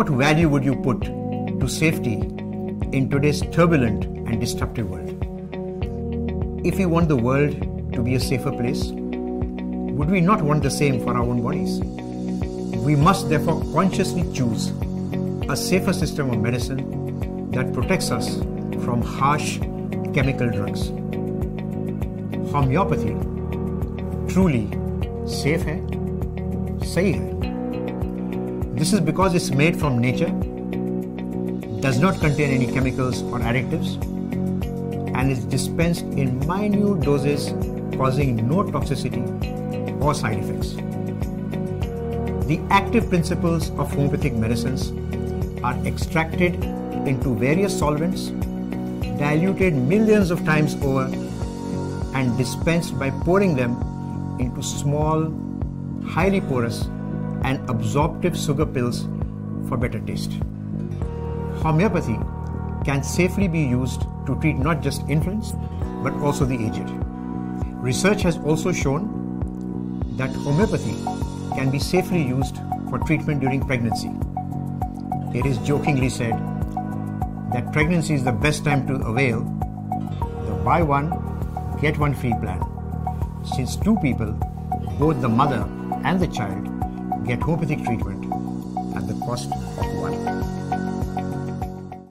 What value would you put to safety in today's turbulent and disruptive world? If we want the world to be a safer place, would we not want the same for our own bodies? We must therefore consciously choose a safer system of medicine that protects us from harsh chemical drugs. Homeopathy truly safe है, सही है. This is because it's made from nature, does not contain any chemicals or additives, and is dispensed in minute doses, causing no toxicity or side effects. The active principles of homeopathic medicines are extracted into various solvents, diluted millions of times over, and dispensed by pouring them into small, highly porous and absorptive sugar pills for better taste. Homeopathy can safely be used to treat not just infants but also the aged. Research has also shown that homeopathy can be safely used for treatment during pregnancy. It is jokingly said that pregnancy is the best time to avail the buy one, get one free plan, since two people, both the mother and the child, get homeopathic treatment at the cost of